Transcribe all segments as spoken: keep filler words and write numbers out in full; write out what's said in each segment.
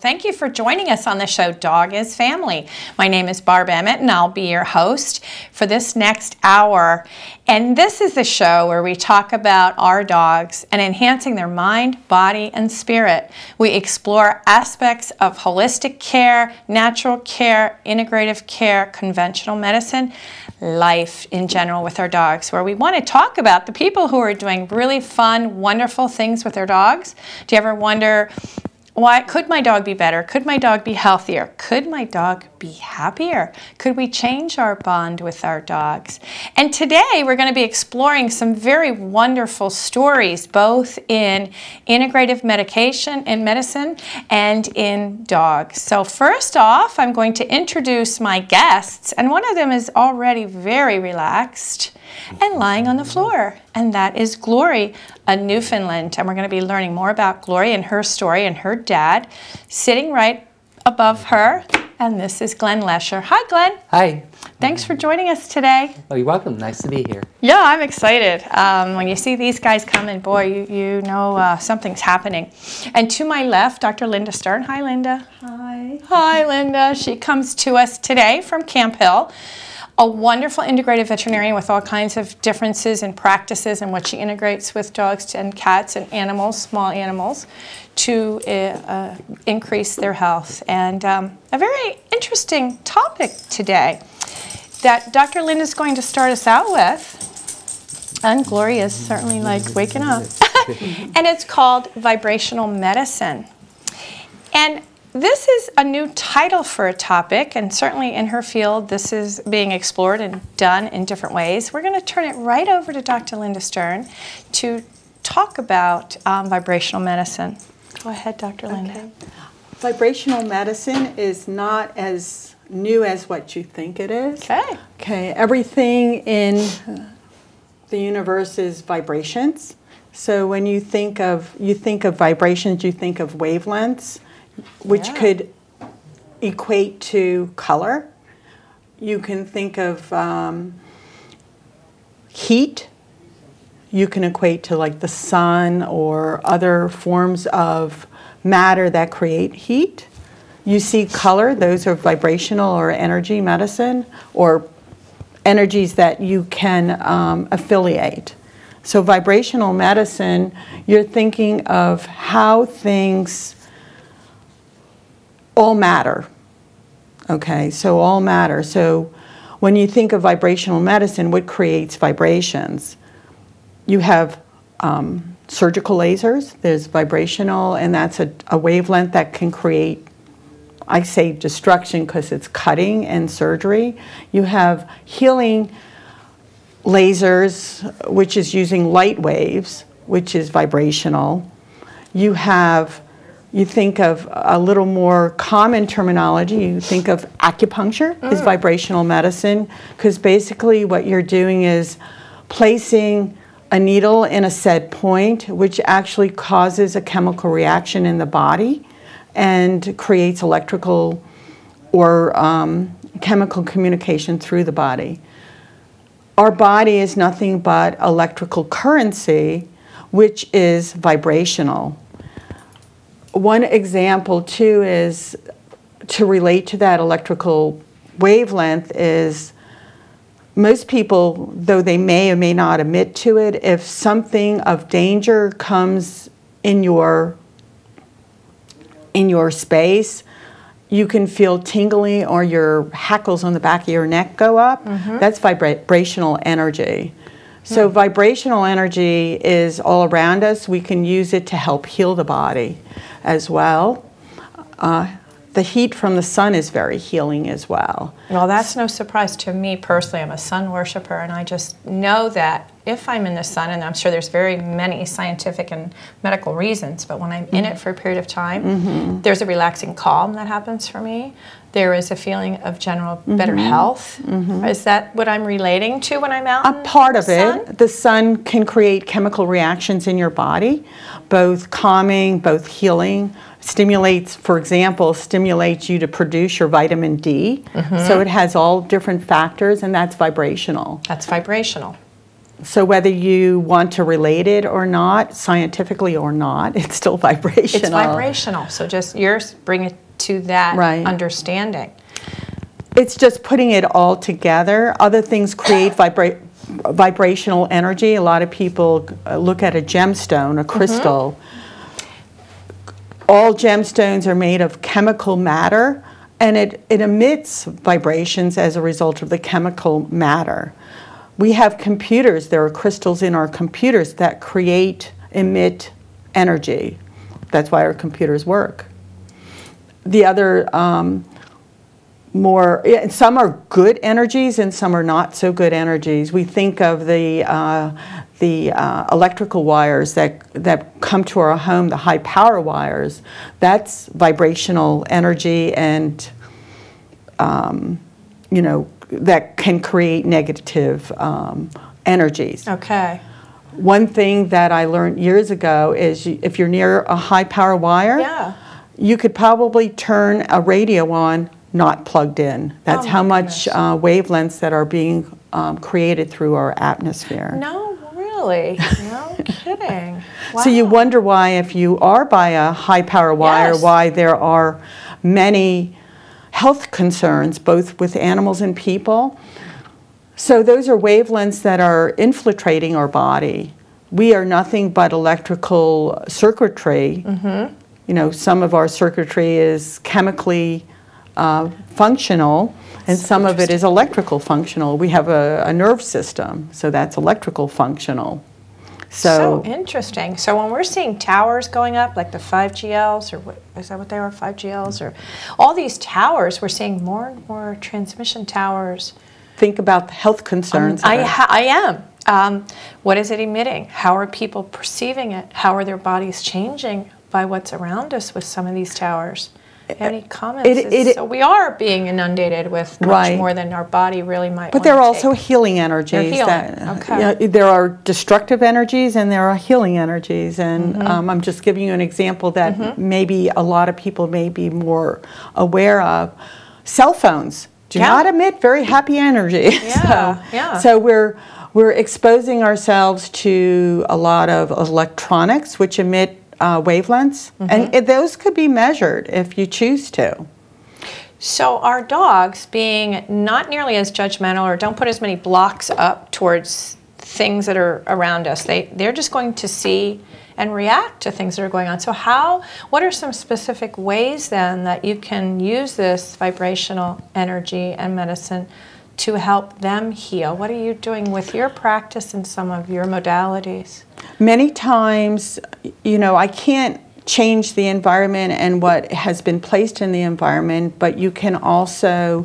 Thank you for joining us on the show Dog is Family. My name is Barb Emmett and I'll be your host for this next hour. And this is the show where we talk about our dogs and enhancing their mind, body, and spirit. We explore aspects of holistic care, natural care, integrative care, conventional medicine, life in general with our dogs, where we want to talk about the people who are doing really fun, wonderful things with their dogs. Do you ever wonder, why could my dog be better? Could my dog be healthier? Could my dog be happier? Could we change our bond with our dogs? And today we're going to be exploring some very wonderful stories, both in integrative medication and medicine and in dogs. So first off, I'm going to introduce my guests, and one of them is already very relaxed and lying on the floor, and that is Glory, a Newfoundland. And we're going to be learning more about Glory and her story and her dad sitting right above her. And this is Glenn Lesher. Hi, Glenn. Hi. Thanks for joining us today. Oh, you're welcome. Nice to be here. Yeah, I'm excited. Um, when you see these guys coming, boy, you, you know uh, something's happening. And to my left, Doctor Linda Stern. Hi, Linda. Hi. Hi, Linda. She comes to us today from Camp Hill. A wonderful integrative veterinarian with all kinds of differences and practices and what she integrates with dogs and cats and animals, small animals, to uh, uh, increase their health. And um, a very interesting topic today that Doctor Linda is going to start us out with. And Glory is certainly like waking up. And it's called Vibrational Medicine. And this is a new title for a topic, and certainly in her field this is being explored and done in different ways. We're going to turn it right over to Doctor Linda Stern to talk about um, vibrational medicine. Go ahead, Doctor Linda. Okay. Vibrational medicine is not as new as what you think it is. Okay. Okay. Everything in the universe is vibrations. So when you think of you think of vibrations, you think of wavelengths, which yeah. could equate to color. You can think of um, heat. You can equate to like the sun or other forms of matter that create heat. You see color, those are vibrational or energy medicine, or energies that you can um, affiliate. So vibrational medicine, you're thinking of how things all matter. Okay, so all matter. So when you think of vibrational medicine, what creates vibrations? You have um, surgical lasers. There's vibrational, and that's a, a wavelength that can create, I say destruction because it's cutting and surgery. You have healing lasers, which is using light waves, which is vibrational. You have You think of a little more common terminology. You think of acupuncture mm. is vibrational medicine, because basically what you're doing is placing a needle in a set point, which actually causes a chemical reaction in the body and creates electrical or um, chemical communication through the body. Our body is nothing but electrical currency, which is vibrational. One example, too, is to relate to that electrical wavelength is most people, though they may or may not admit to it, if something of danger comes in your, in your space, you can feel tingling or your hackles on the back of your neck go up. Mm-hmm. That's vibrational energy. So mm. vibrational energy is all around us. We can use it to help heal the body as well. Uh, the heat from the sun is very healing as well. Well, that's no surprise to me personally. I'm a sun worshiper, and I just know that if I'm in the sun, and I'm sure there's very many scientific and medical reasons, but when I'm in it for a period of time, mm-hmm. there's a relaxing calm that happens for me. There is a feeling of general better mm-hmm. health. Mm-hmm. Is that what I'm relating to when I'm out? A part of it. The sun can create chemical reactions in your body, both calming, both healing. Stimulates, for example, stimulates you to produce your vitamin D. Mm-hmm. So it has all different factors, and that's vibrational. That's vibrational. So whether you want to relate it or not, scientifically or not, it's still vibrational. It's vibrational. So just yours, bring it to that right. understanding. It's just putting it all together. Other things create vibra vibrational energy. A lot of people look at a gemstone, a crystal. Mm-hmm. All gemstones are made of chemical matter, and it, it emits vibrations as a result of the chemical matter. We have computers, there are crystals in our computers that create, emit energy. That's why our computers work. The other, um, more, some are good energies and some are not so good energies. We think of the, uh, the uh, electrical wires that, that come to our home, the high power wires. That's vibrational energy and, um, you know, that can create negative um, energies. Okay. One thing that I learned years ago is you, if you're near a high power wire, yeah. you could probably turn a radio on not plugged in. That's oh how much uh, wavelengths that are being um, created through our atmosphere. No, really? No kidding. Wow. So you wonder why, if you are by a high power wire, yes. why there are many health concerns, both with animals and people. So those are wavelengths that are infiltrating our body. We are nothing but electrical circuitry. Mm-hmm. You know, some of our circuitry is chemically uh, functional, and so some of it is electrical functional. We have a, a nerve system, so that's electrical functional. So, so interesting. So when we're seeing towers going up, like the five G Ls, or what, is that what they are, five G Ls, or all these towers, we're seeing more and more transmission towers. Think about the health concerns. Um, I, ha I am. Um, what is it emitting? How are people perceiving it? How are their bodies changing by what's around us with some of these towers? Any comments? It, it, it, so we are being inundated with much right. more than our body really might But want there are to also take. healing energies. They're healing. That, okay. You know, there are destructive energies and there are healing energies. And mm-hmm. um, I'm just giving you an example that mm-hmm. maybe a lot of people may be more aware of. Cell phones do yeah. not emit very happy energy. Yeah. so, yeah. so we're, we're exposing ourselves to a lot of electronics which emit Uh, wavelengths, mm-hmm. and it, those could be measured if you choose to. So our dogs, being not nearly as judgmental or don't put as many blocks up towards things that are around us, they, they're just going to see and react to things that are going on. So how, what are some specific ways then that you can use this vibrational energy and medicine to help them heal? What are you doing with your practice and some of your modalities? Many times, you know, I can't change the environment and what has been placed in the environment, but you can also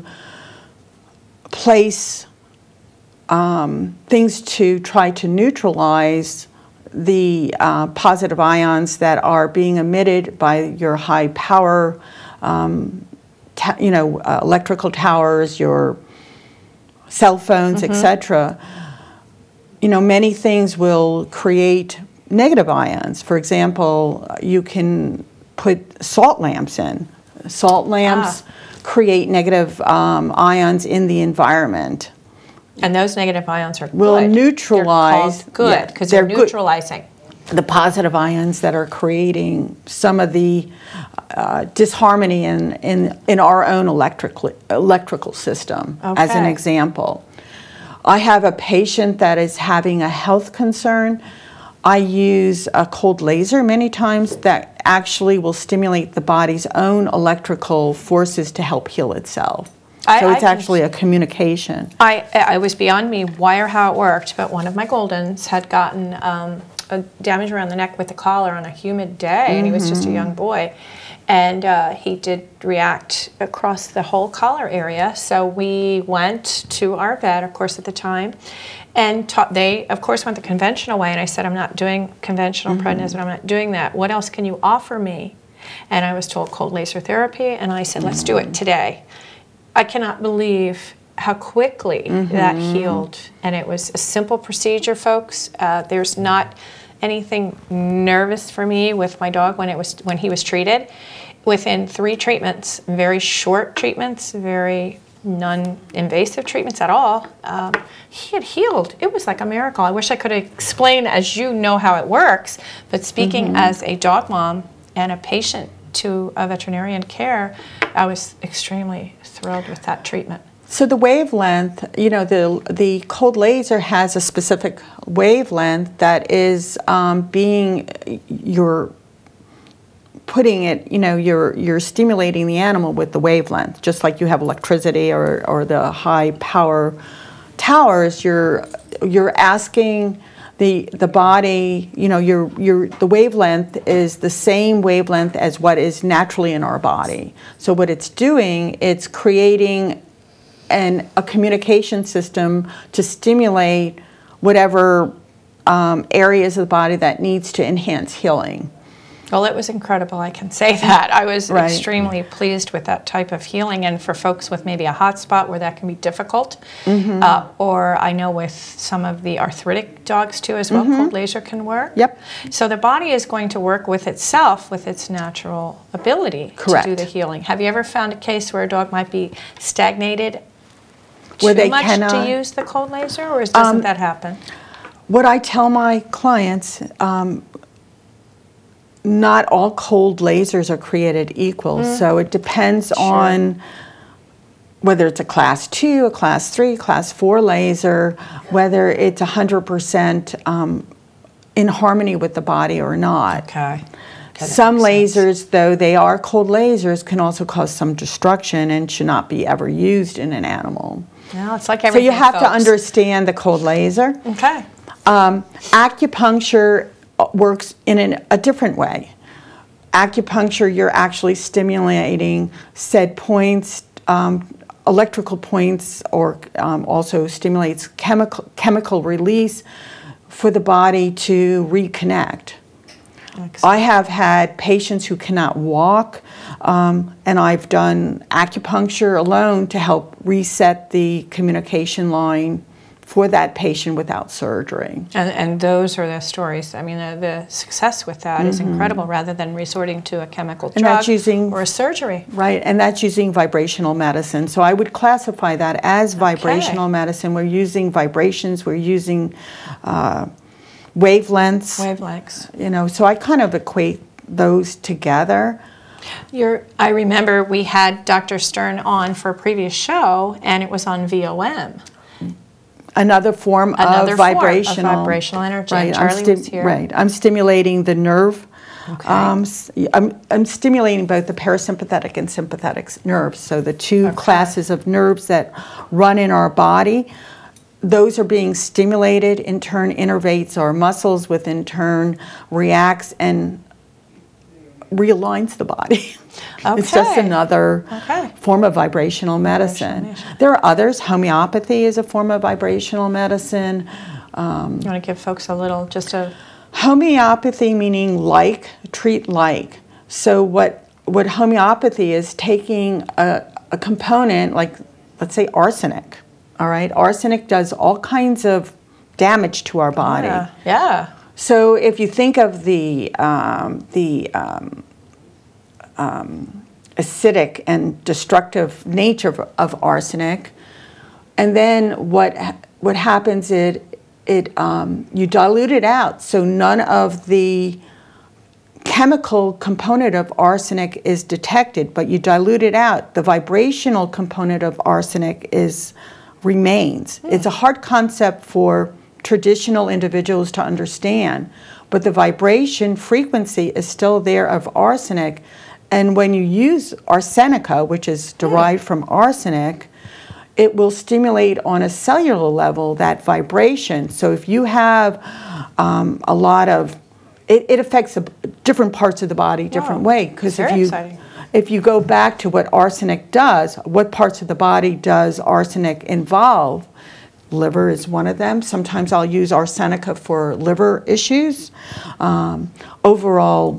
place um, things to try to neutralize the uh, positive ions that are being emitted by your high power, um, you know, uh, electrical towers, your cell phones, mm-hmm. et cetera. You know, many things will create negative ions. For example, you can put salt lamps in. Salt lamps ah. create negative um, ions in the environment. And those negative ions are will good. neutralize. They're good because yeah, they're, they're neutralizing. The positive ions that are creating some of the uh, disharmony in, in, in our own electrical, electrical system, okay. as an example. I have a patient that is having a health concern. I use a cold laser many times that actually will stimulate the body's own electrical forces to help heal itself. I, so it's I actually a communication. I, I was beyond me why or how it worked, but one of my Goldens had gotten um, a damage around the neck with a collar on a humid day, mm-hmm. and he was just a young boy. And uh, he did react across the whole collar area. So we went to our vet, of course, at the time, and taught, they, of course, went the conventional way. And I said, I'm not doing conventional mm-hmm. prednisone. I'm not doing that. What else can you offer me? And I was told cold laser therapy. And I said, let's do it today. I cannot believe how quickly mm-hmm. that healed. And it was a simple procedure, folks. Uh, there's not anything nervous for me with my dog when it was when he was treated. Within three treatments, very short treatments, very non-invasive treatments at all. Um, he had healed. It was like a miracle. I wish I could explain as you know how it works, but speaking mm-hmm. as a dog mom and a patient to a veterinarian care, I was extremely thrilled with that treatment. So the wavelength, you know, the the cold laser has a specific wavelength that is um, being your putting it, you know, you're you're stimulating the animal with the wavelength, just like you have electricity or or the high power towers. You're you're asking the the body, you know, your your the wavelength is the same wavelength as what is naturally in our body. So what it's doing, it's creating an a communication system to stimulate whatever um, areas of the body that needs to enhance healing. Well, it was incredible, I can say that. I was right. extremely pleased with that type of healing, and for folks with maybe a hot spot where that can be difficult, mm-hmm. uh, or I know with some of the arthritic dogs too as well, mm-hmm. cold laser can work. Yep. So the body is going to work with itself, with its natural ability Correct. to do the healing. Have you ever found a case where a dog might be stagnated where too they much cannot, to use the cold laser, or doesn't um, that happen? What I tell my clients, um, not all cold lasers are created equal, mm. so it depends sure. on whether it's a class two, a class three, class four laser, whether it's one hundred percent um, in harmony with the body or not. Okay. Okay, some lasers, sense. though they are cold lasers, can also cause some destruction and should not be ever used in an animal. No, it's like everything, So you have folks. to understand the cold laser. Okay. Um, acupuncture works in an, a different way. Acupuncture, you're actually stimulating said points, um, electrical points, or um, also stimulates chemical chemical release for the body to reconnect. Excellent. I have had patients who cannot walk, um, and I've done acupuncture alone to help reset the communication line for that patient without surgery. And, and those are the stories. I mean, the, the success with that mm-hmm. is incredible, rather than resorting to a chemical and drug that's using, or a surgery. Right, and that's using vibrational medicine. So I would classify that as vibrational okay. medicine. We're using vibrations, we're using uh, wavelengths. Wavelengths. You know, so I kind of equate those together. You're, I remember we had Doctor Stern on for a previous show, and it was on V O M. Another form Another of form vibrational, of vibrational energy. Right, Charlie I'm was here. Right, I'm stimulating the nerve. Okay. Um, I'm, I'm stimulating both the parasympathetic and sympathetic nerves. So the two okay. classes of nerves that run in our body, those are being stimulated. In turn, innervates our muscles, which in turn reacts and realigns the body. Okay. It's just another okay. form of vibrational medicine. Vibrational. There are others. Homeopathy is a form of vibrational medicine. Um, you want to give folks a little, just a... Homeopathy meaning like, treat like. So what, what homeopathy is taking a, a component like, let's say, arsenic. All right? Arsenic does all kinds of damage to our body. Yeah. yeah. So if you think of the, um, the um, um, acidic and destructive nature of, of arsenic, and then what what happens is it, it um, you dilute it out, so none of the chemical component of arsenic is detected, but you dilute it out. The vibrational component of arsenic is remains. Mm. It's a hard concept for traditional individuals to understand, but the vibration frequency is still there of arsenic, and when you use arsenica, which is derived mm. from arsenic, it will stimulate on a cellular level that vibration. So if you have um, a lot of, it, it affects a, different parts of the body different wow. way, because if you exciting. if you go back to what arsenic does, what parts of the body does arsenic involve? Liver is one of them. Sometimes I'll use arsenica for liver issues. Um, overall,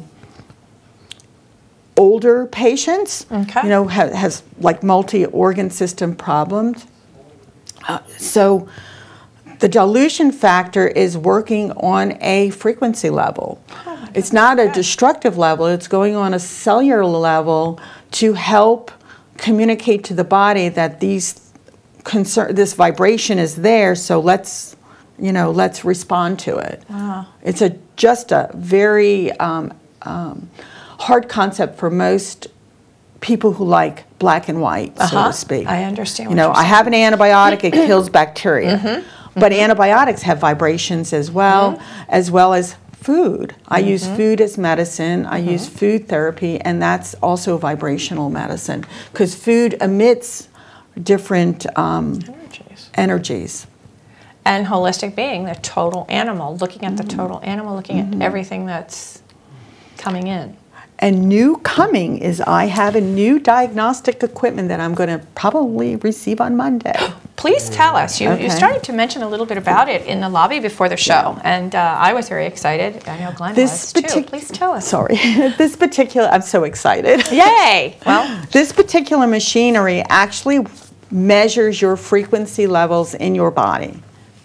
older patients, okay. you know, ha has like multi-organ system problems. Uh, so the dilution factor is working on a frequency level. Oh, it's not a destructive level. It's going on a cellular level to help communicate to the body that these concern, this vibration is there, so let's, you know, let's respond to it. Wow. It's a just a very um, um, hard concept for most people who like black and white, uh-huh. so to speak. I understand. You know, I have an antibiotic; it kills bacteria, mm-hmm. but mm-hmm. antibiotics have vibrations as well, mm-hmm. as well as food. I mm-hmm. use food as medicine. I mm-hmm. use food therapy, and that's also vibrational medicine because food emits different um, energies. energies. And holistic being, the total animal, looking at the total animal, looking mm-hmm. at everything that's coming in. And new coming is I have a new diagnostic equipment that I'm going to probably receive on Monday. Please tell us. You, okay. you started to mention a little bit about it in the lobby before the show, yeah. and uh, I was very excited. I know Glenn this was too. Please tell us. Sorry. This particular, I'm so excited. Yay! Well, this particular machinery actually measures your frequency levels in your body.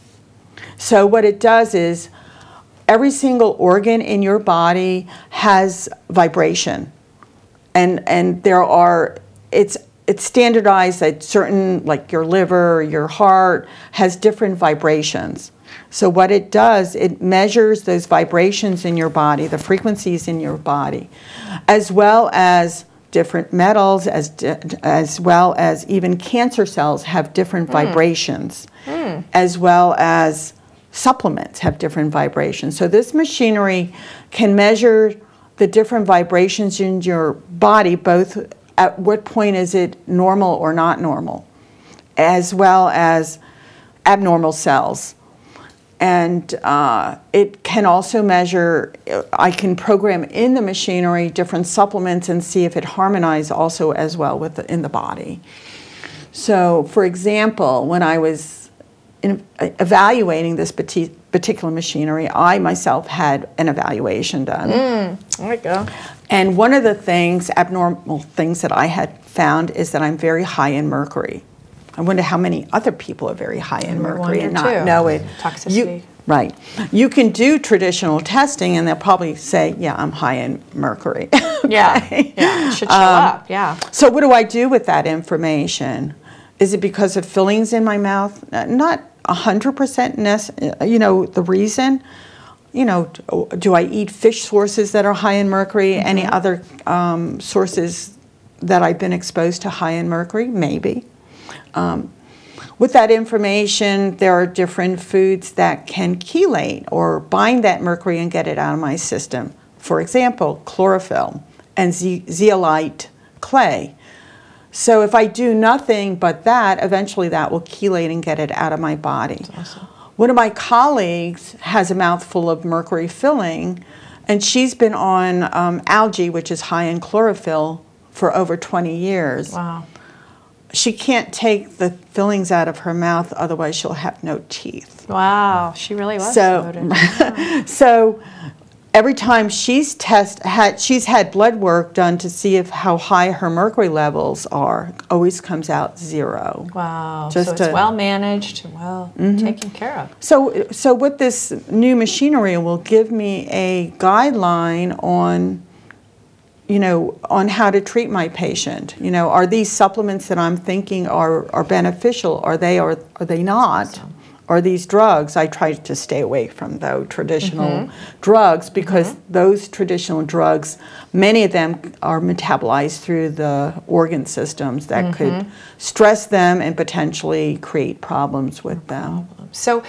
So what it does is every single organ in your body has vibration, and and there are it's it's standardized that certain, like your liver, your heart has different vibrations. So what it does, it measures those vibrations in your body, the frequencies in your body, as well as different metals, as as well as even cancer cells have different mm. vibrations, mm. as well as supplements have different vibrations. So this machinery can measure the different vibrations in your body, both at what point is it normal or not normal, as well as abnormal cells. And uh, it can also measure, I can program in the machinery different supplements and see if it harmonizes also as well with the, in the body. So for example, when I was in evaluating this particular machinery, I myself had an evaluation done. Mm, there we go. And one of the things, abnormal things that I had found is that I'm very high in mercury. I wonder how many other people are very high in mercury and not too. know it. Toxicity. You, right. You can do traditional testing and they'll probably say, yeah, I'm high in mercury. Okay. Yeah, yeah, it should show um, up, yeah. So what do I do with that information? Is it because of fillings in my mouth? Not one hundred percent, you know, the reason. You know, do I eat fish sources that are high in mercury? Mm-hmm. Any other um, sources that I've been exposed to high in mercury? Maybe. Um, with that information, there are different foods that can chelate or bind that mercury and get it out of my system. For example, chlorophyll and ze zeolite clay. So if I do nothing but that, eventually that will chelate and get it out of my body. That's awesome. One of my colleagues has a mouthful of mercury filling, and she's been on um, algae, which is high in chlorophyll, for over twenty years. Wow. She can't take the fillings out of her mouth, otherwise she'll have no teeth. Wow, she really was so, devoted. Wow. So every time she's test had she's had blood work done to see if how high her mercury levels are, always comes out zero. Wow. Just so it's to, well managed, well mm-hmm. taken care of. So so with this new machinery will give me a guideline on you know on how to treat my patient. You know, are these supplements that I'm thinking are are beneficial? Are they or are they not? Awesome. Or these drugs, I try to stay away from those traditional mm-hmm. drugs because mm-hmm. those traditional drugs, many of them are metabolized through the organ systems that mm-hmm. could stress them and potentially create problems with them. So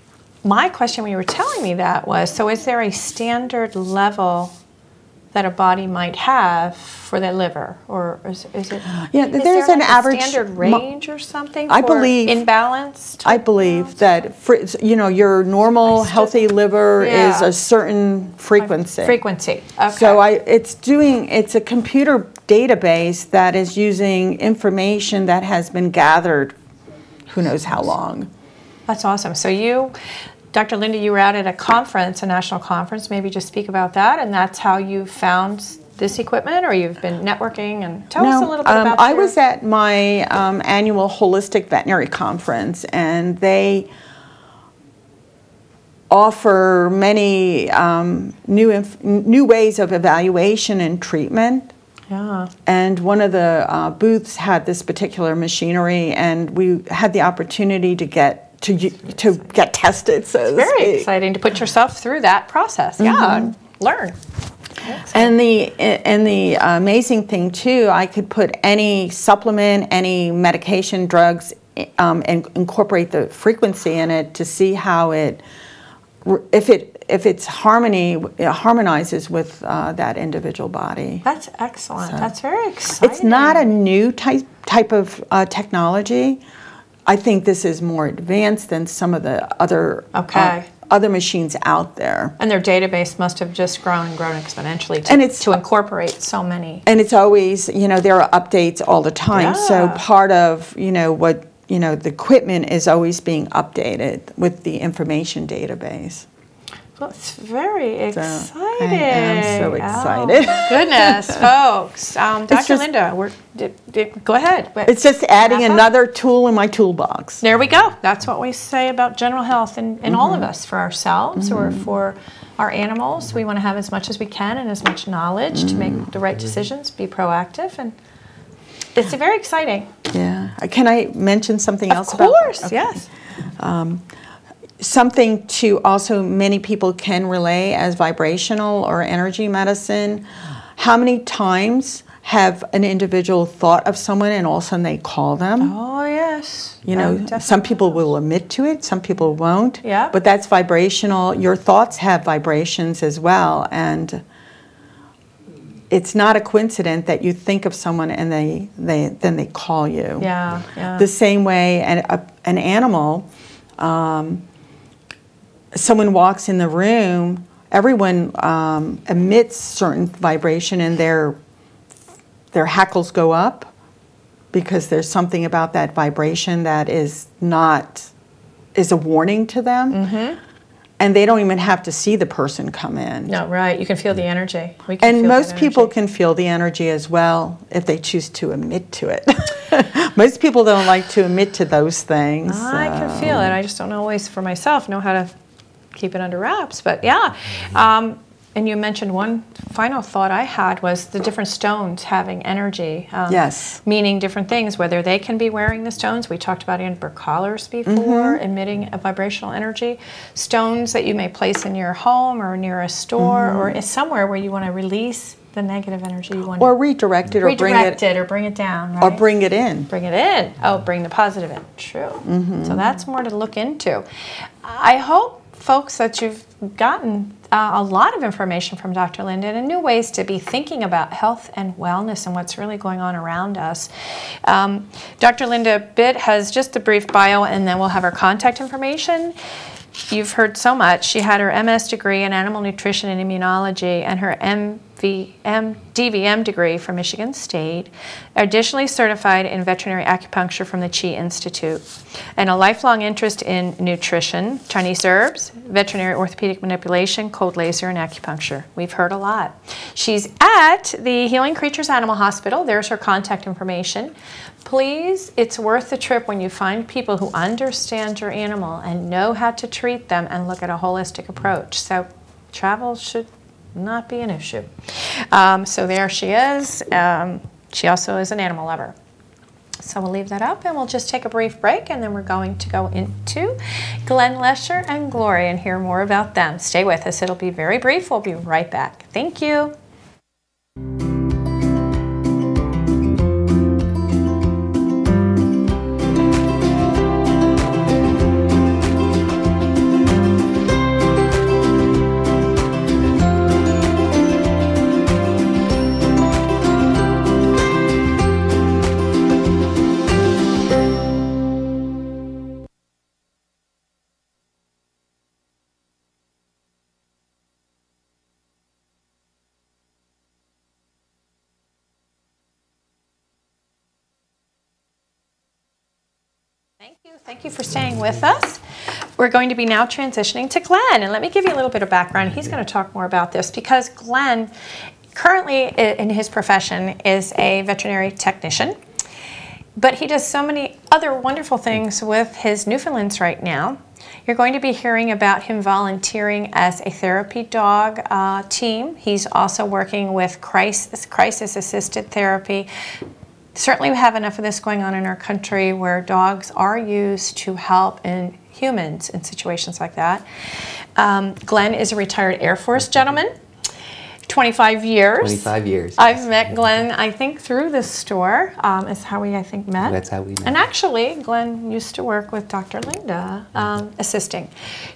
my question when you were telling me that was, so is there a standard level that a body might have for their liver, or is, is it? Yeah, is there's there an like average a standard range or something. I for believe imbalanced. I believe that for, you know your normal healthy liver yeah. is a certain frequency. Frequency. Okay. So I, it's doing. It's a computer database that is using information that has been gathered, who knows how long. That's awesome. So you. Doctor Linda, you were out at a conference, a national conference. Maybe just speak about that, and that's how you found this equipment, or you've been networking, and tell no, us a little bit um, about I your... was at my um, annual holistic veterinary conference, and they offer many um, new, inf new ways of evaluation and treatment Yeah. And one of the uh, booths had this particular machinery, and we had the opportunity to get to to get tested. So it's very speak. exciting to put yourself through that process. Mm-hmm. Yeah, and learn. And the and the amazing thing too, I could put any supplement, any medication, drugs, um, and incorporate the frequency in it to see how it, if it if it's harmony, it harmonizes with uh, that individual body. That's excellent. So that's very exciting. It's not a new type type of uh, technology. I think this is more advanced than some of the other okay. uh, other machines out there. And their database must have just grown and grown exponentially to, and it's, to incorporate so many. And it's always, you know, there are updates all the time. Yeah. So part of, you know, what, you know, the equipment is always being updated with the information database. Well, it's very exciting. So I am so excited. Oh, goodness, folks. Um, Doctor Just, Linda, we're, did, did, go ahead. It's just adding another tool in my toolbox. There we go. That's what we say about general health in, in mm-hmm. all of us, for ourselves mm-hmm. or for our animals. We want to have as much as we can and as much knowledge mm-hmm. to make the right decisions, be proactive, and it's very exciting. Yeah. Can I mention something of else? Of course, about okay. yes. Um, Something to also many people can relay as vibrational or energy medicine. How many times have an individual thought of someone and all of a sudden they call them? Oh, yes. You know, oh, some people will admit to it, some people won't. Yeah. But that's vibrational. Your thoughts have vibrations as well. And it's not a coincidence that you think of someone and they, they then they call you. Yeah, yeah. The same way an, a, an animal... Um, someone walks in the room, everyone um, emits certain vibration and their their hackles go up because there's something about that vibration that is not, is a warning to them. Mm-hmm. And they don't even have to see the person come in. No, right. You can feel the energy. We can and feel most that people energy. can feel the energy as well if they choose to admit to it. Most people don't like to admit to those things. I so. can feel it. I just don't always, for myself, know how to keep it under wraps. But yeah. Um, and you mentioned one final thought I had was the different stones having energy. Um, yes. Meaning different things, whether they can be wearing the stones. We talked about amber collars before, mm-hmm. emitting a vibrational energy. Stones that you may place in your home or near a store mm-hmm. or somewhere where you want to release the negative energy you want or redirect it or redirect bring it, it or bring it down, right? Or bring it in. Bring it in. Oh, bring the positive in. True. Mm-hmm. So that's more to look into. I hope, folks, that you've gotten uh, a lot of information from Doctor Linda and new ways to be thinking about health and wellness and what's really going on around us. Um, Doctor Linda Bitt has just a brief bio, and then we'll have her contact information. You've heard so much. She had her M S degree in animal nutrition and immunology and her M V M, D V M degree from Michigan State, additionally certified in veterinary acupuncture from the Chi Institute, and a lifelong interest in nutrition, Chinese herbs, veterinary orthopedic manipulation, cold laser, and acupuncture. We've heard a lot. She's at the Healing Creatures Animal Hospital. There's her contact information. Please, it's worth the trip when you find people who understand your animal and know how to treat them and look at a holistic approach. So travel should not be an issue. Um, so there she is. Um, she also is an animal lover. So we'll leave that up and we'll just take a brief break, and then we're going to go into Glenn Lesher and Glory and hear more about them. Stay with us. It'll be very brief. We'll be right back. Thank you. Thank you. Thank you for staying with us. We're going to be now transitioning to Glenn. And let me give you a little bit of background. He's going to talk more about this because Glenn, currently in his profession, is a veterinary technician. but he does so many other wonderful things with his Newfoundlands right now. You're going to be hearing about him volunteering as a therapy dog uh, team. He's also working with crisis, crisis assisted therapy. Certainly we have enough of this going on in our country where dogs are used to help in humans in situations like that. Um, Glenn is a retired Air Force gentleman. twenty-five years. twenty-five years. I've yes. met Glenn, I think, through this store, um, is how we, I think, met. That's how we met. And actually, Glenn used to work with Doctor Linda, um, assisting.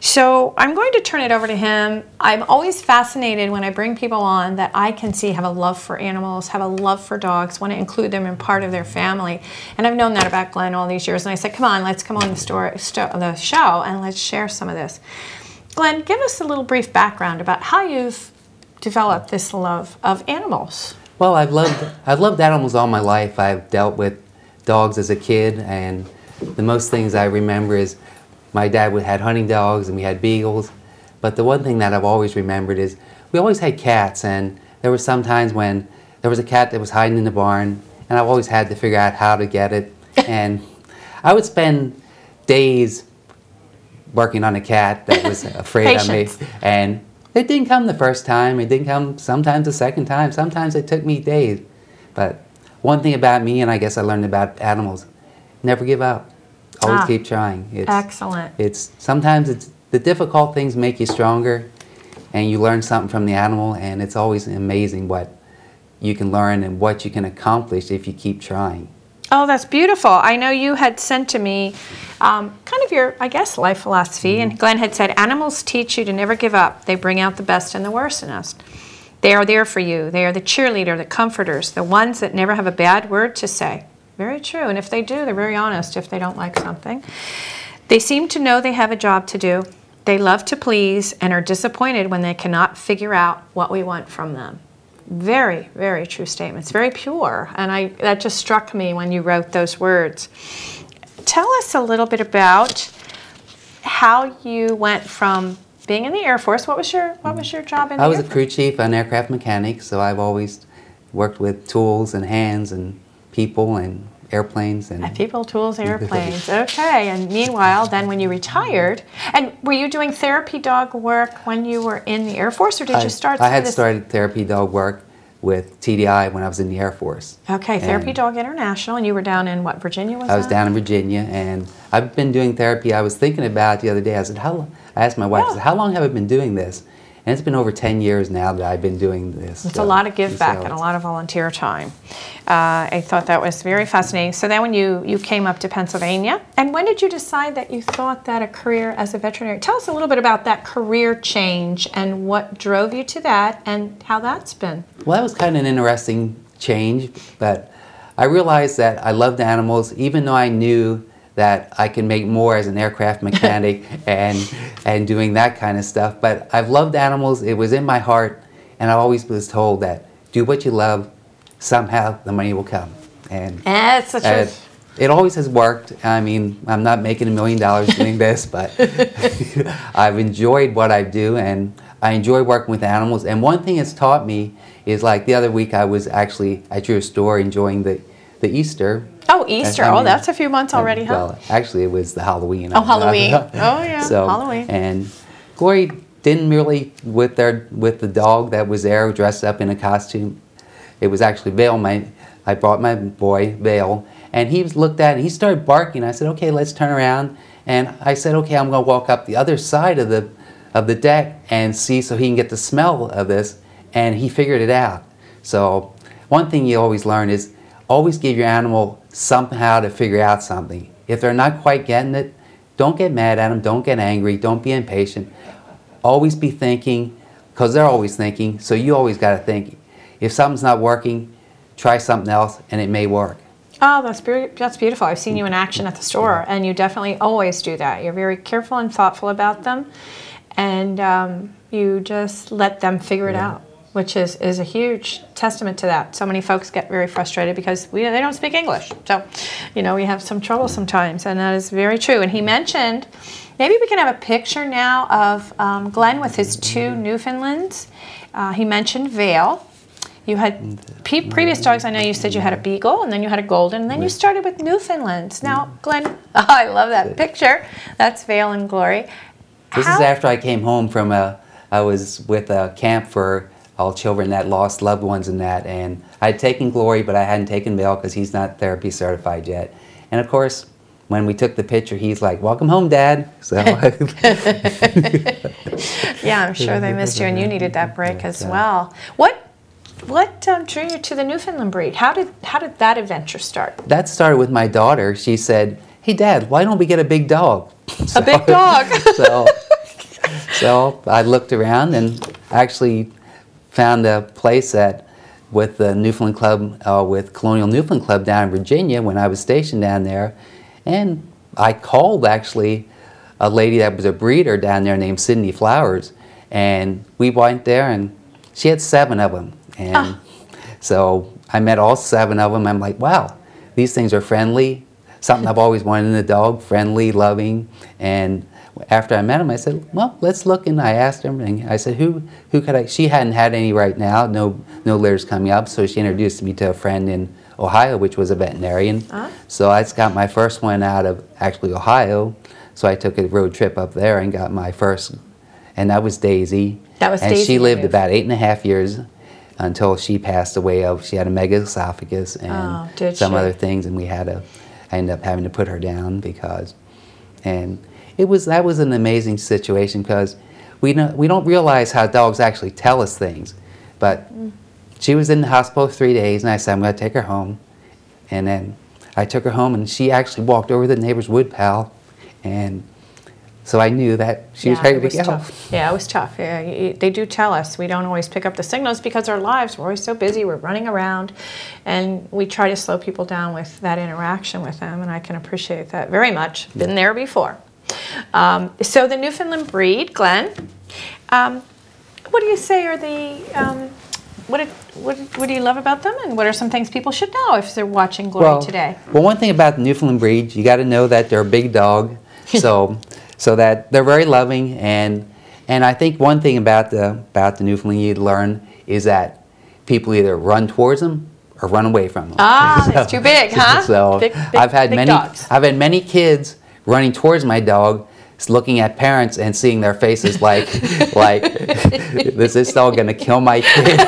So I'm going to turn it over to him. I'm always fascinated when I bring people on that I can see have a love for animals, have a love for dogs, want to include them in part of their family. And I've known that about Glenn all these years. And I said, come on, let's come on the, store, sto the show and let's share some of this. Glenn, give us a little brief background about how you've developed this love of animals. Well, I've loved I've loved animals all my life. I've dealt with dogs as a kid, and the most things I remember is my dad had hunting dogs and we had beagles. But the one thing that I've always remembered is we always had cats, and there were some times when there was a cat that was hiding in the barn, and I've always had to figure out how to get it. And I would spend days working on a cat that was afraid of me. And it didn't come the first time, it didn't come sometimes the second time, sometimes it took me days. But one thing about me, and I guess I learned about animals, never give up. Always ah, keep trying. It's, excellent. It's, sometimes it's, the difficult things make you stronger, and you learn something from the animal, and it's always amazing what you can learn and what you can accomplish if you keep trying. Oh, that's beautiful. I know you had sent to me um, kind of your, I guess, life philosophy, and Glenn had said, animals teach you to never give up. They bring out the best and the worst in us. They are there for you. They are the cheerleader, the comforters, the ones that never have a bad word to say. Very true, and if they do, they're very honest if they don't like something. They seem to know they have a job to do. They love to please and are disappointed when they cannot figure out what we want from them. Very, very true statements, very pure, and I that just struck me when you wrote those words. Tell us a little bit about how you went from being in the Air Force. What was your what was your job in the I was Air a crew chief, an aircraft mechanic, so I've always worked with tools and hands and people and airplanes and people, tools, airplanes. Okay, and meanwhile, then when you retired, and were you doing therapy dog work when you were in the Air Force, or did I, you start? I had this? started therapy dog work with T D I when I was in the Air Force. Okay, Therapy and Dog International, and you were down in what, Virginia? Was I was that? down in Virginia, and I've been doing therapy. I was thinking about it the other day. I said, how long? I asked my wife, Yeah. I said, how long have I been doing this? And it's been over ten years now that I've been doing this. It's so, a lot of give back so and a lot of volunteer time. Uh, I thought that was very fascinating. So then when you, you came up to Pennsylvania, and when did you decide that you thought that a career as a veterinarian? Tell us a little bit about that career change and what drove you to that and how that's been. Well, that was kind of an interesting change, but I realized that I loved animals, even though I knew that I can make more as an aircraft mechanic and and doing that kind of stuff. But I've loved animals. It was in my heart, and I always was told that do what you love, somehow the money will come. And That's the truth. It always has worked. I mean, I'm not making a million dollars doing this, but I've enjoyed what I do, and I enjoy working with animals. And one thing it's taught me is, like the other week I was actually at your store enjoying the, the Easter. Oh, Easter. I mean, oh, that's a few months already, huh? Well, actually it was the Halloween. Oh, Halloween. oh, yeah, so, Halloween. And Glory didn't really, with their with the dog that was there dressed up in a costume. It was actually Vale. My, I brought my boy, Vale, and he was looked at and he started barking. I said, okay, let's turn around. And I said, okay, I'm going to walk up the other side of the, of the deck and see so he can get the smell of this. And he figured it out. So one thing you always learn is always give your animal somehow to figure out something. If they're not quite getting it, don't get mad at them, don't get angry, don't be impatient. Always be thinking, because they're always thinking, so you always got to think. If something's not working, try something else and it may work. Oh, that's, be that's beautiful. I've seen you in action at the store, and you definitely always do that. You're very careful and thoughtful about them, and um, you just let them figure it Yeah. out, which is, is a huge testament to that. So many folks get very frustrated because we, they don't speak English. So, you know, we have some trouble sometimes, and that is very true. And he mentioned, maybe we can have a picture now of um, Glenn with his two Newfoundlands. Uh, he mentioned Vale. You had pe previous dogs. I know you said you had a Beagle, and then you had a Golden, and then you started with Newfoundlands. Now, Glenn, oh, I love that picture. That's Vale and Glory. This How? is after I came home from a, I was with a camp for all children that lost loved ones and that, and I had taken Glory, but I hadn't taken Vale because he's not therapy certified yet. And of course, when we took the picture, he's like, "Welcome home, Dad." So yeah, I'm sure they missed you, and you needed that break as well. What what um, drew you to the Newfoundland breed? How did how did that adventure start? That started with my daughter. She said, "Hey, Dad, why don't we get a big dog?" So, a big dog. so, so I looked around and actually found a place that with the Newfoundland Club, uh, with Colonial Newfoundland Club down in Virginia when I was stationed down there. And I called actually a lady that was a breeder down there named Sydney Flowers, and we went there and she had seven of them. And oh. so I met all seven of them. I'm like, wow, these things are friendly. Something I've always wanted in a dog, friendly, loving. And after I met him, I said, well, let's look. And I asked him, and I said, who who could I? She hadn't had any right now, no no litters coming up, so she introduced me to a friend in Ohio, which was a veterinarian. Uh-huh. So I got my first one out of actually Ohio. So I took a road trip up there and got my first, and that was Daisy. That was and Daisy. And she lived about eight and a half years until she passed away. Of she had a megaesophagus and oh, did some she? other things, and we had to. I ended up having to put her down because, and it was that was an amazing situation because we don't we don't realize how dogs actually tell us things, but. Mm. She was in the hospital three days, and I said, I'm going to take her home. And then I took her home, and she actually walked over to the neighbor's wood pal. And so I knew that she yeah, was ready it was to go. Tough. Yeah, it was tough. Yeah, they do tell us. We don't always pick up the signals because our lives, we're always so busy, we're running around. And we try to slow people down with that interaction with them, and I can appreciate that very much. Been there before. Um, so the Newfoundland breed, Glenn, um, what do you say are the... Um, What, did, what, what do you love about them, and what are some things people should know if they're watching Glory well, today? Well, one thing about the Newfoundland breed, you got to know that they're a big dog, so so that they're very loving, and and I think one thing about the about the Newfoundland you learn is that people either run towards them or run away from them. Ah, so, it's too big, huh? So big, big, I've had big many dogs. I've had many kids running towards my dog, looking at parents and seeing their faces like, like, is this dog gonna kill my kid?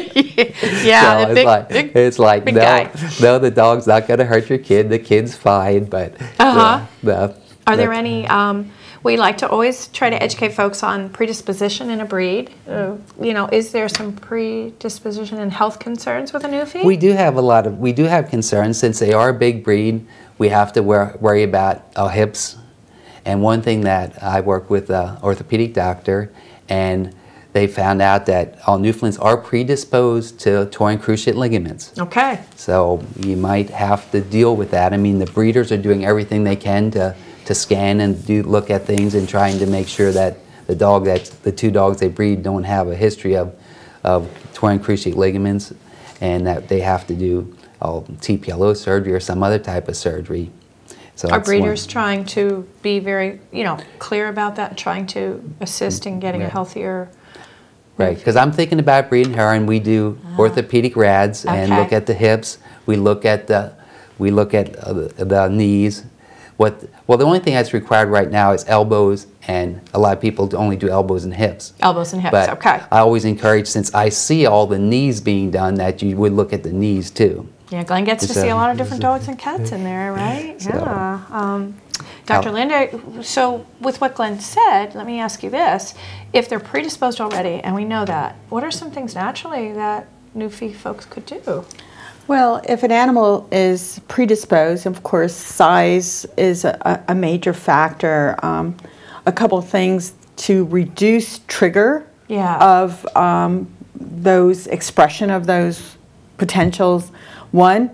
Yeah, so it's big, like, big, it's like big no, guy. no, the dog's not gonna hurt your kid. The kid's fine, but. Uh-huh. The, the, Are the, there any? Um, we like to always try to educate folks on predisposition in a breed. Uh, you know, is there some predisposition and health concerns with a Newfie? We do have a lot of. We do have concerns since they are a big breed. We have to wor worry about our hips. And one thing that I work with an orthopedic doctor, and they found out that all Newfoundlands are predisposed to torn cruciate ligaments. Okay. So you might have to deal with that. I mean, the breeders are doing everything they can to, to scan and do look at things and trying to make sure that the dog that the two dogs they breed don't have a history of, of torn cruciate ligaments, and that they have to do oh, T P L O surgery or some other type of surgery. So are breeders one. trying to be very, you know, clear about that, trying to assist in getting right. a healthier... Right, because I'm thinking about breeding her, and we do ah. orthopedic rads okay. and look at the hips. We look at the, we look at uh, the, the knees. What? Well, the only thing that's required right now is elbows, and a lot of people only do elbows and hips. Elbows and hips, but okay. I always encourage, since I see all the knees being done, that you would look at the knees too. Yeah, Glenn gets to so, see a lot of different dogs and cats in there, right? So, yeah. Um, Doctor Linda, so with what Glenn said, let me ask you this. If they're predisposed already, and we know that, what are some things naturally that Newfie folks could do? Well, if an animal is predisposed, of course, size is a, a major factor. Um, a couple of things to reduce trigger yeah. of um, those expression of those potentials. One,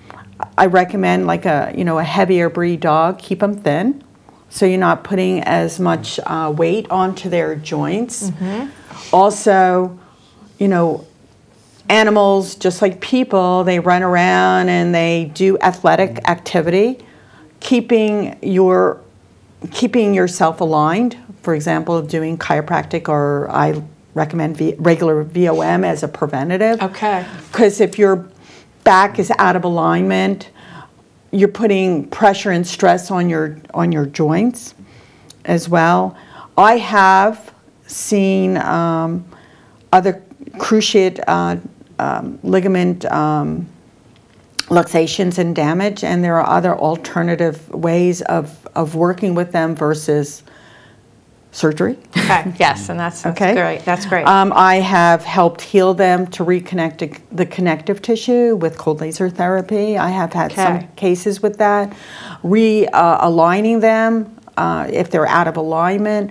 I recommend like a you know a heavier breed dog. Keep them thin, so you're not putting as much uh, weight onto their joints. Mm-hmm. Also, you know, animals just like people, they run around and they do athletic activity. Keeping your keeping yourself aligned. For example, doing chiropractic or eye recommend v regular V O M as a preventative. Okay. Because if your back is out of alignment, you're putting pressure and stress on your on your joints as well. I have seen um, other cruciate uh, um, ligament um, luxations and damage, and there are other alternative ways of, of working with them versus surgery. Okay, yes, and that's, that's okay. great. That's great. Um, I have helped heal them to reconnect the connective tissue with cold laser therapy. I have had okay. some cases with that. Realigning uh, them, uh, if they're out of alignment,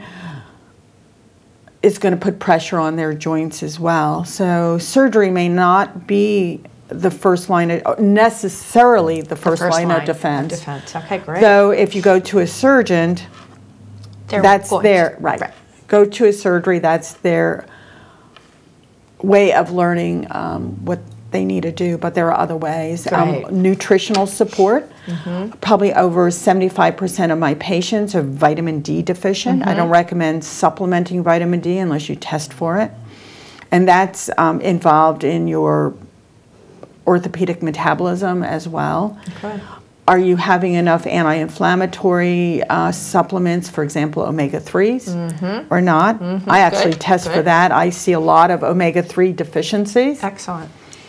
is going to put pressure on their joints as well. So surgery may not be the first line, of, necessarily the first, the first line, line of defense. Of defense. Okay, great. So if you go to a surgeon, They're that's going. their, right. right. Go to a surgery, that's their way of learning um, what they need to do, but there are other ways. Um, nutritional support. Mm-hmm. Probably over seventy-five percent of my patients are vitamin D deficient. Mm-hmm. I don't recommend supplementing vitamin D unless you test for it. And that's um, involved in your orthopedic metabolism as well. Okay. Are you having enough anti-inflammatory uh, supplements, for example, omega threes, mm-hmm. or not? Mm-hmm. I actually Good. test Good. for that. I see a lot of omega three deficiencies. Excellent.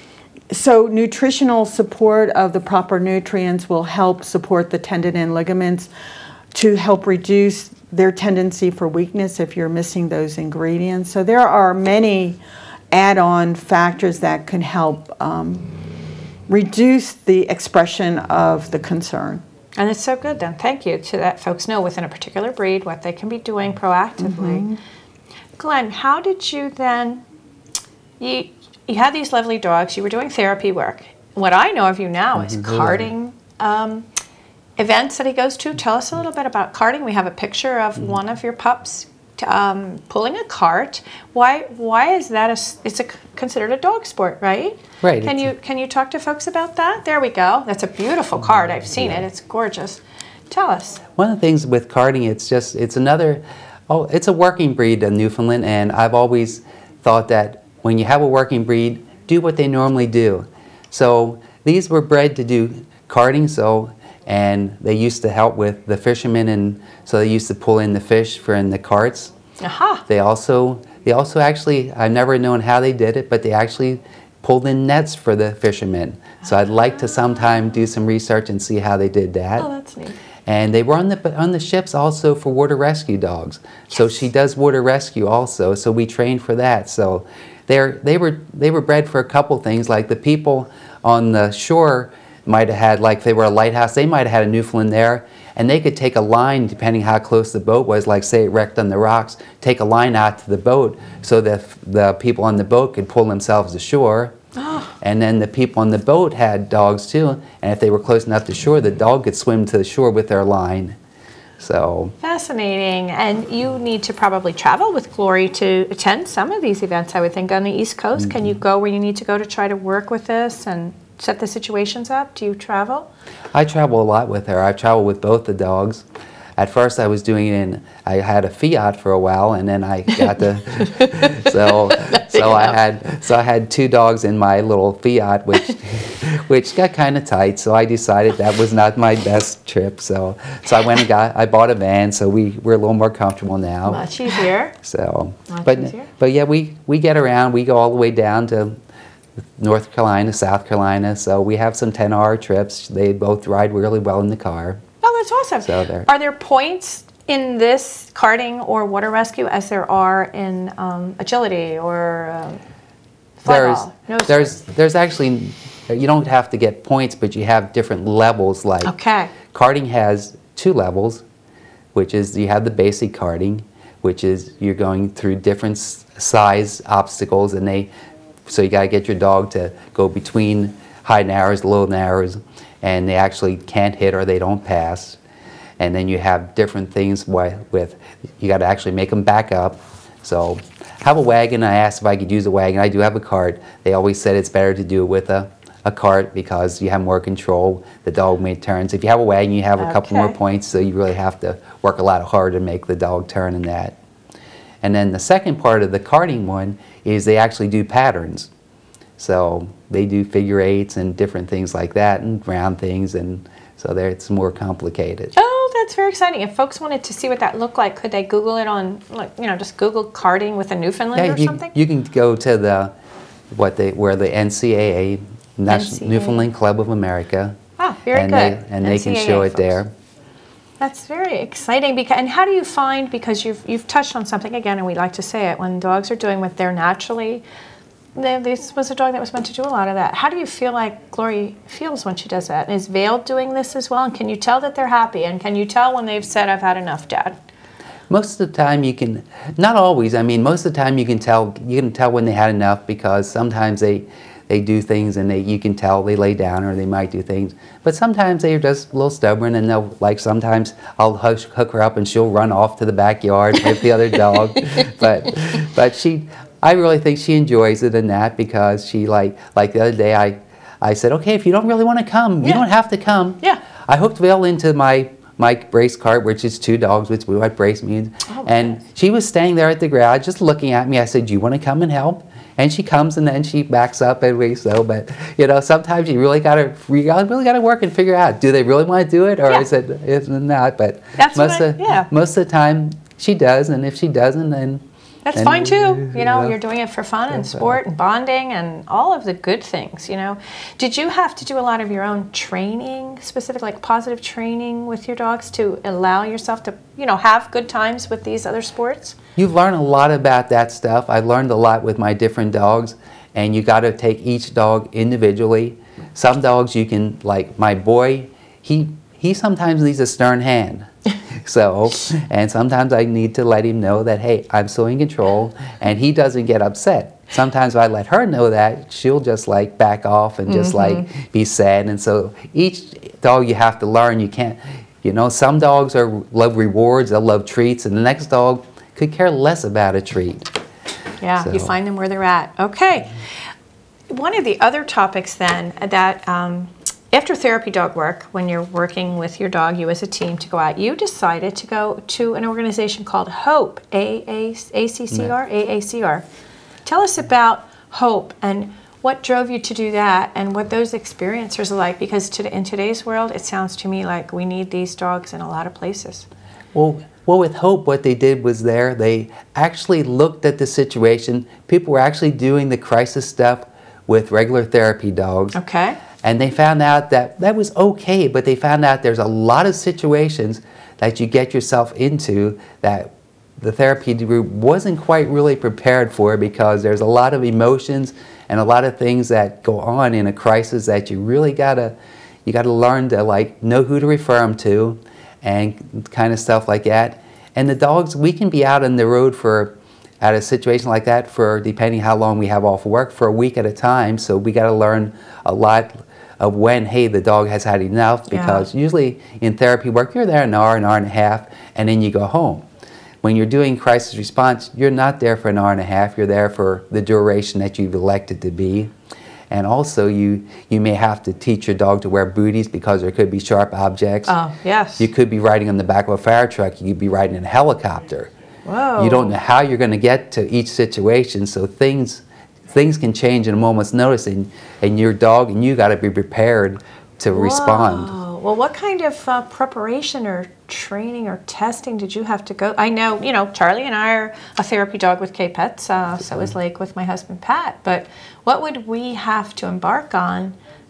So nutritional support of the proper nutrients will help support the tendon and ligaments to help reduce their tendency for weakness if you're missing those ingredients. So there are many add-on factors that can help um, reduce the expression of the concern. And it's so good then. Thank you to that folks know within a particular breed what they can be doing proactively. Mm-hmm. Glenn, how did you then, you, you had these lovely dogs, you were doing therapy work. What I know of you now is mm-hmm. carting um, events that he goes to. Tell us a little bit about carting. We have a picture of mm-hmm. one of your pups Um, pulling a cart. Why? Why is that? A, it's a, considered a dog sport, right? Right. Can you can you talk to folks about that? There we go. That's a beautiful cart. I've seen yeah. it. It's gorgeous. Tell us. One of the things with carting, it's just it's another. Oh, it's a working breed in Newfoundland, and I've always thought that when you have a working breed, do what they normally do. So these were bred to do carting. So. And they used to help with the fishermen, and so they used to pull in the fish for in the carts. Aha. They also, they also actually, I've never known how they did it, but they actually pulled in nets for the fishermen. So I'd like to sometime do some research and see how they did that. Oh, that's neat. And they were on the on the ships also for water rescue dogs. Yes. So she does water rescue also. So we trained for that. So they're they were they were bred for a couple things, like the people on the shore might have had, like if they were a lighthouse, they might have had a Newfoundland there, and they could take a line, depending how close the boat was, like say it wrecked on the rocks, take a line out to the boat so that the people on the boat could pull themselves ashore. Oh. And then the people on the boat had dogs too, and if they were close enough to shore, the dog could swim to the shore with their line. So fascinating. And you need to probably travel with Glory to attend some of these events, I would think, on the East Coast. Mm-hmm. Can you go where you need to go to try to work with this and set the situations up? Do you travel? I travel a lot with her. I travel with both the dogs. At first I was doing it in, I had a Fiat for a while, and then I got the, so so I had so I had two dogs in my little Fiat, which which got kind of tight. So I decided that was not my best trip. So so I went and got I bought a van. So we we're a little more comfortable now. Much easier. So Much but easier. but yeah, we we get around. We go all the way down to North Carolina, South Carolina. So we have some ten hour trips. They both ride really well in the car. Oh, that's awesome. So there. Are there points in this karting or water rescue as there are in um, agility or um, there's, no, there's, there's actually, you don't have to get points, but you have different levels. Like okay. Karting has two levels, which is you have the basic karting, which is you're going through different size obstacles, and they, so you got to get your dog to go between high narrows, low narrows, and they actually can't hit or they don't pass. And then you have different things with, you got to actually make them back up. So have a wagon. I asked if I could use a wagon. I do have a cart. They always said it's better to do it with a, a cart because you have more control. The dog may turn. So if you have a wagon, you have a okay. couple more points, so you really have to work a lot harder to make the dog turn in that. And then the second part of the karting one is they actually do patterns. So they do figure eights and different things like that, and round things, and so there it's more complicated. Oh, that's very exciting. If folks wanted to see what that looked like, could they Google it on, like, you know, just Google karting with a Newfoundland Yeah, or you, something? you can go to the what they where the N C A A, National Newfoundland Club of America. Ah, very and good. They, and they can show it folks. there. That's very exciting. Because, and how do you find, because you've, you've touched on something again, and we like to say it, when dogs are doing what they're naturally, they, this was a dog that was meant to do a lot of that. How do you feel like Glory feels when she does that? And is Vale doing this as well? And can you tell that they're happy? And can you tell when they've said, I've had enough, Dad? Most of the time you can, not always, I mean most of the time you can tell, you can tell when they had enough, because sometimes they, they do things and they, you can tell they lay down, or they might do things. But sometimes they're just a little stubborn, and they'll, like sometimes I'll hush, hook her up and she'll run off to the backyard with the other dog. But, but she, I really think she enjoys it in that, because she like, like the other day I, I said, okay, if you don't really want to come, you Yeah. don't have to come. Yeah. I hooked Vale into my my brace cart, which is two dogs, which we what brace means. Oh, and nice. she was staying there at the garage just looking at me. I said, do you want to come and help? And she comes, and then she backs up and we so. But you know, sometimes you really got to you really got to work and figure out, do they really want to do it, or Yeah. is it is it not? But That's most what I- of yeah. most of the time she does, and if she doesn't, then That's then, fine too. You know, yeah. you're doing it for fun and so. sport and bonding and all of the good things, you know. Did you have to do a lot of your own training, specific, like positive training with your dogs to allow yourself to, you know, have good times with these other sports? You've learned a lot about that stuff. I learned a lot with my different dogs, and you got to take each dog individually. Some dogs you can, like my boy, he, he sometimes needs a stern hand. So, and sometimes I need to let him know that, hey, I'm still in control, and he doesn't get upset. Sometimes if I let her know that, she'll just like back off and just Mm-hmm. like be sad. And so each dog you have to learn, you can't, you know, some dogs are love rewards, they'll love treats, and the next dog could care less about a treat. Yeah, you So. find them where they're at. Okay. One of the other topics then that um, after therapy dog work, when you're working with your dog, you as a team to go out, you decided to go to an organization called HOPE, A A C C R, A A C R. Tell us about HOPE and what drove you to do that and what those experiences are like, because to, in today's world, it sounds to me like we need these dogs in a lot of places. Well, well, with HOPE, what they did was there, they actually looked at the situation. People were actually doing the crisis stuff with regular therapy dogs. Okay. And they found out that that was okay, but they found out there's a lot of situations that you get yourself into that the therapy group wasn't quite really prepared for, because there's a lot of emotions and a lot of things that go on in a crisis that you really gotta, you gotta learn to like know who to refer them to and kind of stuff like that. And the dogs, we can be out on the road for, at a situation like that for, depending how long we have off work, for a week at a time. So we gotta learn a lot of when, hey, the dog has had enough, because Yeah. usually in therapy work, you're there an hour, an hour and a half, and then you go home. When you're doing crisis response, you're not there for an hour and a half, you're there for the duration that you've elected to be. And also you, you may have to teach your dog to wear booties, because there could be sharp objects. Oh, yes. You could be riding on the back of a fire truck, you could be riding in a helicopter. Whoa. You don't know how you're going to get to each situation, so things things can change in a moment's notice, and, and your dog and you got to be prepared to respond. Whoa. Well, what kind of uh, preparation or training or testing did you have to go? I know, you know, Charlie and I are a therapy dog with K P E T S, uh, so is Lake with my husband Pat, but what would we have to embark on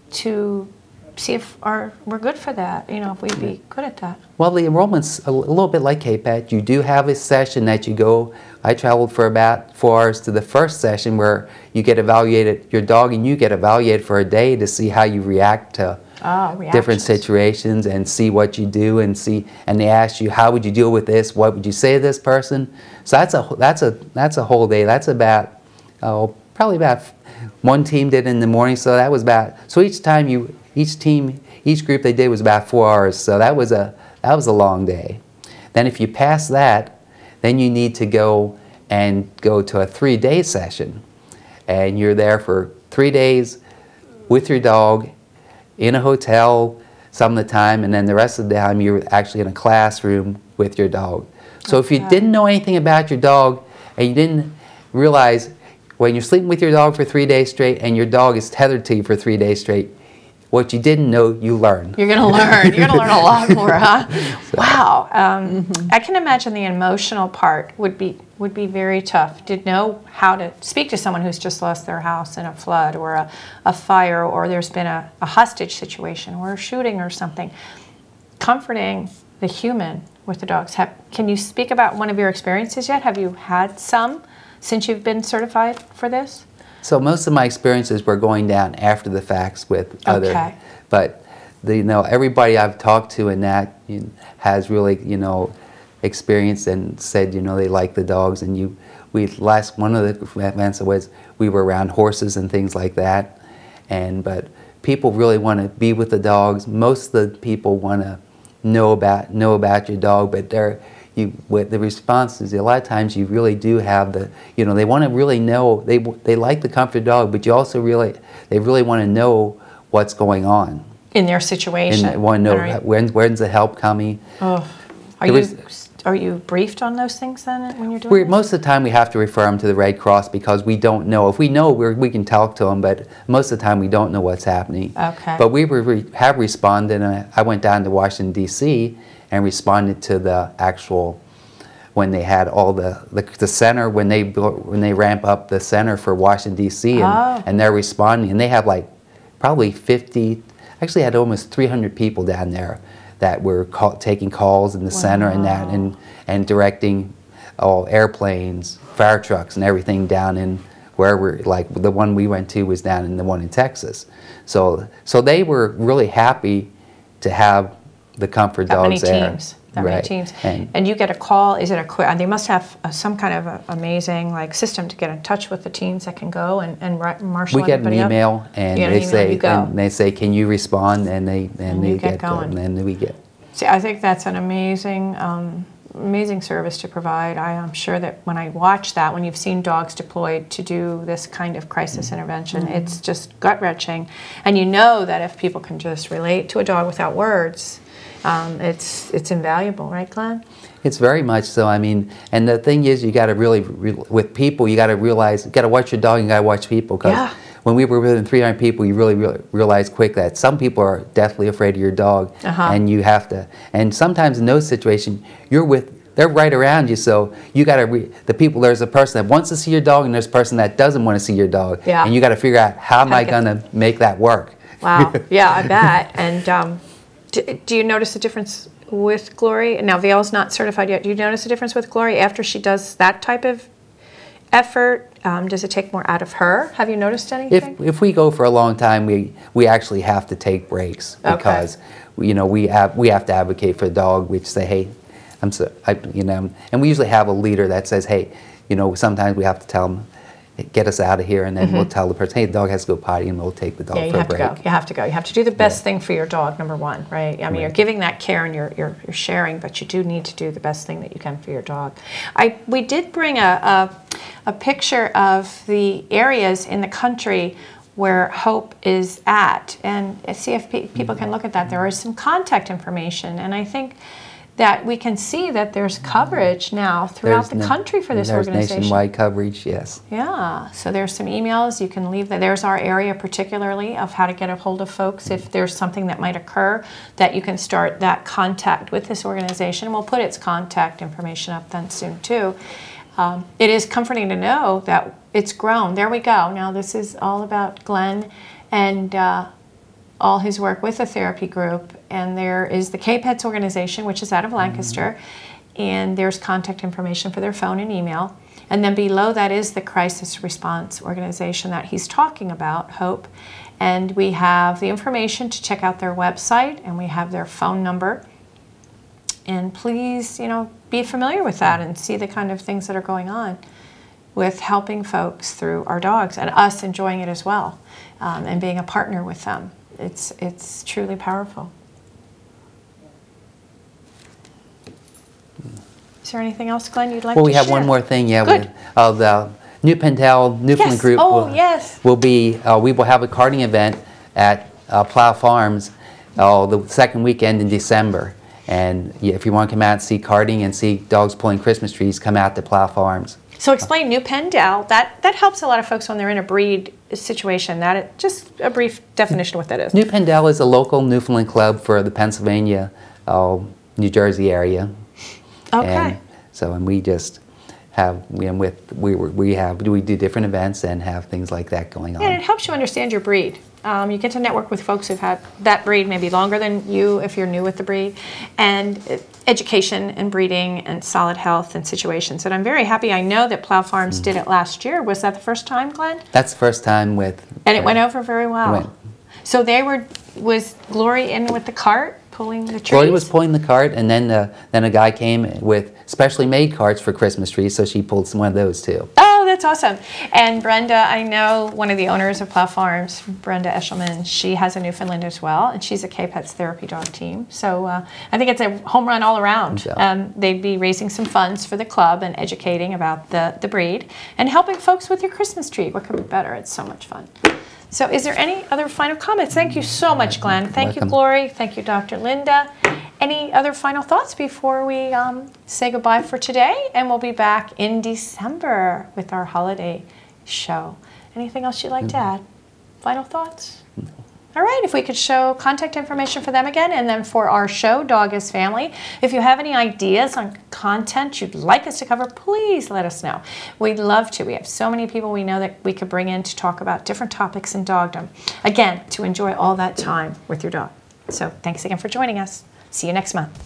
to see if our, we're good for that, you know, if we'd be good at that? Well, the enrollment's a little bit like K P E T. You do have a session that you go. I traveled for about four hours to the first session where you get evaluated, your dog and you get evaluated for a day to see how you react to Oh, different reactions. situations and see what you do and see. And they ask you, how would you deal with this? What would you say to this person? So that's a that's a that's a whole day. That's about oh probably about one team did in the morning. So that was about so each time you each team each group they did was about four hours. So that was a that was a long day. Then if you pass that, then you need to go and go to a three-day session, and you're there for three days with your dog in a hotel some of the time, and then the rest of the time you're actually in a classroom with your dog. So if you Okay. didn't know anything about your dog and you didn't realize when you're sleeping with your dog for three days straight and your dog is tethered to you for three days straight, what you didn't know, you learn. You're going to learn. You're going to learn a lot more, huh? So. Wow. Um, mm-hmm. I can imagine the emotional part would be would be very tough to know how to speak to someone who's just lost their house in a flood or a, a fire, or there's been a, a hostage situation or a shooting or something. Comforting the human with the dogs. Have, can you speak about one of your experiences yet? Have you had some since you've been certified for this? So most of my experiences were going down after the facts with other, okay. but the, you know, everybody I've talked to in that you know, has really, you know, experienced and said, you know, they like the dogs. And you, we last one of the events was we were around horses and things like that, and but people really want to be with the dogs. Most of the people want to know about know about your dog, but they're You, with the responses, a lot of times you really do have the, you know, they want to really know, they they like the comfort dog, but you also really, they really want to know what's going on. In their situation. And they want to know you, when, when's the help coming. Oh. Are, you, was, are you briefed on those things then when you're doing we're, this? Most of the time we have to refer them to the Red Cross because we don't know. If we know, we're, we can talk to them, but most of the time we don't know what's happening. Okay. But we were, have responded, and I, I went down to Washington, D C and responded to the actual, when they had all the, the, the center, when they, when they ramp up the center for Washington, D C, and, oh. and they're responding, and they have like probably fifty, actually had almost three hundred people down there that were call, taking calls in the wow. center and that, and, and directing all airplanes, fire trucks, and everything down in wherever, like the one we went to was down in the one in Texas. So, so they were really happy to have the comfort that dogs many there. Teams. That right. many teams. And, and you get a call, is it a quick, they must have a, some kind of a, amazing like system to get in touch with the teams that can go and, and marshal we get an email up. and they email, say, and they say, can you respond? And they, and, and they get, get going. And then we get. See, I think that's an amazing, um, amazing service to provide. I am sure that when I watch that, when you've seen dogs deployed to do this kind of crisis mm-hmm. intervention, mm-hmm. it's just gut-wrenching. And you know that if people can just relate to a dog without words, Um, it's it's invaluable, right, Glenn? It's very much so. I mean, and the thing is, you got to really, re with people, you got to realize, you got to watch your dog, you got to watch people. Because yeah. when we were within three hundred people, you really re realize quick that some people are deathly afraid of your dog, uh-huh. and you have to. And sometimes in those situations, you're with, they're right around you, so you got to. Re the people, there's a person that wants to see your dog, and there's a person that doesn't want to see your dog, yeah. and you got to figure out how am how I going to make that work. Wow. Yeah, I bet. And. Um, Do you notice a difference with Glory? Now, Vale's not certified yet. Do you notice a difference with Glory after she does that type of effort? Um, does it take more out of her? Have you noticed anything? If, if we go for a long time, we, we actually have to take breaks because okay. you know, we have, we have to advocate for the dog, which say, hey, I'm so, I, you know, and we usually have a leader that says, hey, you know, sometimes we have to tell them, get us out of here, and then mm-hmm. we'll tell the person, hey, the dog has to go potty, and we'll take the dog yeah, you for have a break. To go. You have to go. You have to do the best yeah. thing for your dog, number one, right? I mean, right. you're giving that care and you're, you're, you're sharing, but you do need to do the best thing that you can for your dog. I, we did bring a, a, a picture of the areas in the country where HOPE is at, and see if pe people can look at that. There is some contact information, and I think that we can see that there's coverage now throughout there's the country for this there's organization. There's nationwide coverage, yes. Yeah, so there's some emails you can leave. There's our area particularly of how to get a hold of folks if there's something that might occur, that you can start that contact with this organization. We'll put its contact information up then soon too. Um, it is comforting to know that it's grown. There we go. Now this is all about Glenn and uh, all his work with the therapy group, and there is the K P E T S organization, which is out of Lancaster, mm-hmm. and there's contact information for their phone and email, and then below that is the crisis response organization that he's talking about, HOPE, and we have the information to check out their website, and we have their phone number, and please, you know, be familiar with that and see the kind of things that are going on with helping folks through our dogs, and us enjoying it as well, um, and being a partner with them. It's, it's truly powerful. Is there anything else, Glenn, you'd like well, to share? Well, we have one more thing, yeah. Good. Uh, the Newfoundland, Newfoundland yes. group oh, will, yes. will be, uh, we will have a karting event at uh, Plow Farms uh, the second weekend in December. And yeah, if you want to come out and see karting and see dogs pulling Christmas trees, come out to Plow Farms. So explain Newfoundland. That that helps a lot of folks when they're in a breed situation. That it, just a brief definition of what that is. Newfoundland is a local Newfoundland club for the Pennsylvania, uh, New Jersey area. Okay. And so, and we just have we and with we we have we do different events and have things like that going on. And it helps you understand your breed. Um, you get to network with folks who've had that breed maybe longer than you if you're new with the breed, and uh, education and breeding and solid health and situations. And I'm very happy. I know that Plow Farms mm. did it last year. Was that the first time, Glenn? That's the first time with. And it uh, went over very well. Went. So they were. Was Glory in with the cart? Pulling the trees? Glory was pulling the cart, and then uh, then a guy came with specially made carts for Christmas trees, so she pulled some one of those too. Oh, that's awesome. And Brenda, I know one of the owners of Plow Farms, Brenda Eshelman, she has a Newfoundland as well, and she's a K P E T S therapy dog team. So uh, I think it's a home run all around. Yeah. Um, they'd be raising some funds for the club and educating about the, the breed and helping folks with your Christmas tree. What could be better? It's so much fun. So is there any other final comments? Thank you so much, Glenn. Thank Welcome. you, Glory. Thank you, Doctor Linda. Any other final thoughts before we um, say goodbye for today? And we'll be back in December with our holiday show. Anything else you'd like to add? Final thoughts? All right, if we could show contact information for them again, and then for our show, Dog is Family. If you have any ideas on content you'd like us to cover, please let us know. We'd love to. We have so many people we know that we could bring in to talk about different topics in dogdom. Again, to enjoy all that time with your dog. So thanks again for joining us. See you next month.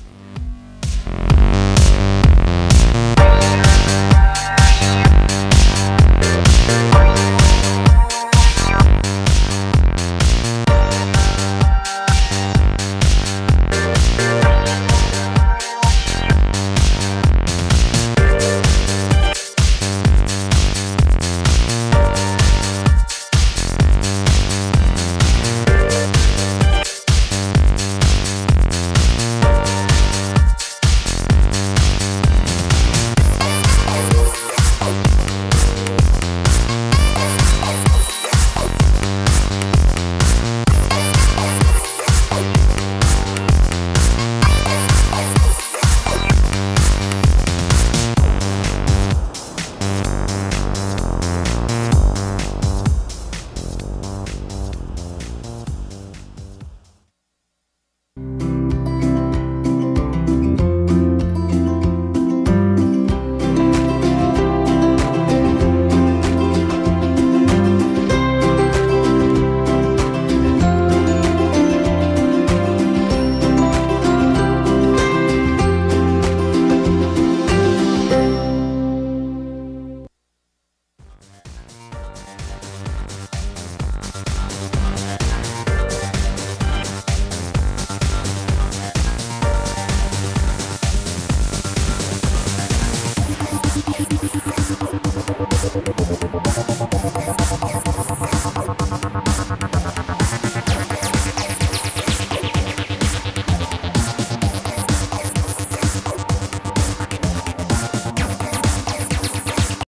Thank you.